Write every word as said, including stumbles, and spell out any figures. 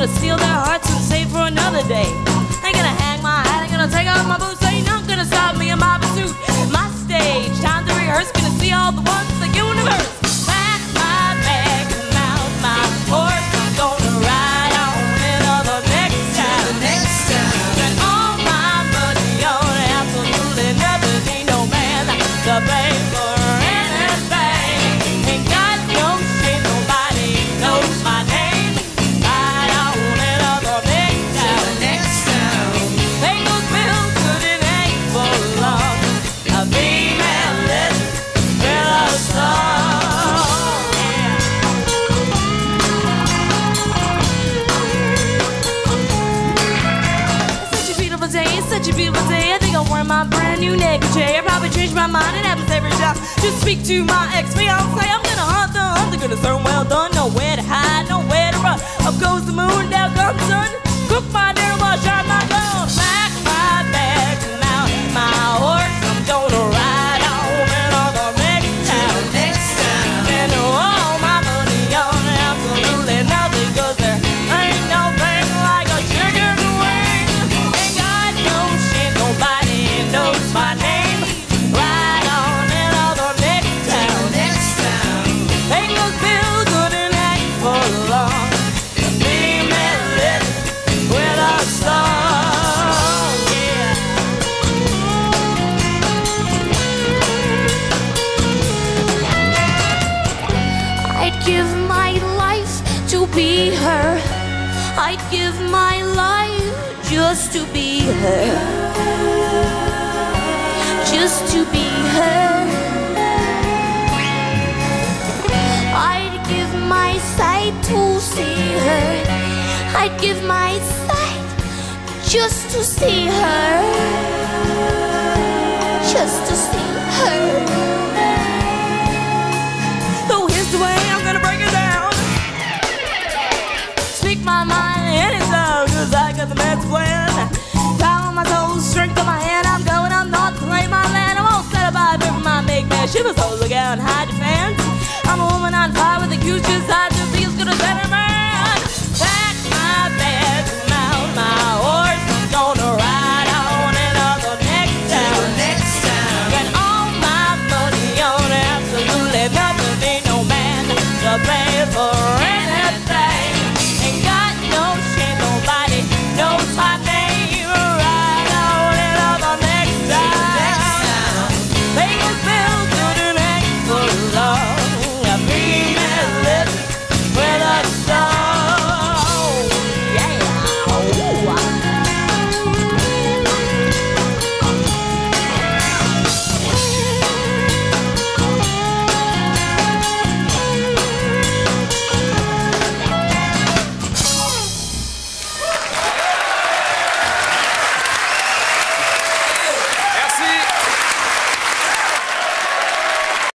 gonna steal their hearts and save for another day. Ain't gonna hang my hat, ain't gonna take off my boots. Ain't not gonna stop me in my pursuit. My stage, time to rehearse. Gonna see all the ones in the universe. Pack my bags and mount my horse. I'm gonna ride on into the next town. The next town. Spend all my money on absolutely nothing. Ain't no man to pay for anything. Ain't got no shit, nobody knows my name. Ride on into the next town. The next town. Pay those bills, but it ain't for long. A female legend with a song, yeah. It's such a beautiful day, it's such a beautiful day. I think I'll wear my brand new negligee. I probably change my mind, it happens every time. Just speak to my ex-fiance. I'm gonna hunt the hunt, they're gonna serve well done. Nowhere to hide, nowhere to run. Up goes the moon, down comes the sun. Cook my dinner while I shine my gun. Pack my bags and mount my horse. I'm gonna ride on into the next town. The next town. Spend all my money on absolutely nothing, 'cause there ain't no thing like a chicken wing. Ain't got no shit, nobody knows my name. Ride on into the next town. The next town. Pay those bills, but it ain't for long. Be me with a song, yeah. I'd give my life to be her. I'd give my life just to be her. Just to be her. I'd give my sight to see her. I'd give my sight just to see her. Just to see her. So here's the way I'm gonna break it down. Speak my mind any song, 'cause I got the man's plan. Power on my toes, strength on my hand. I'm going up north to claim my land. I won't set about it for my big man. Shivers, so look out and hide your fans. I'm a woman on fire with a huge desire.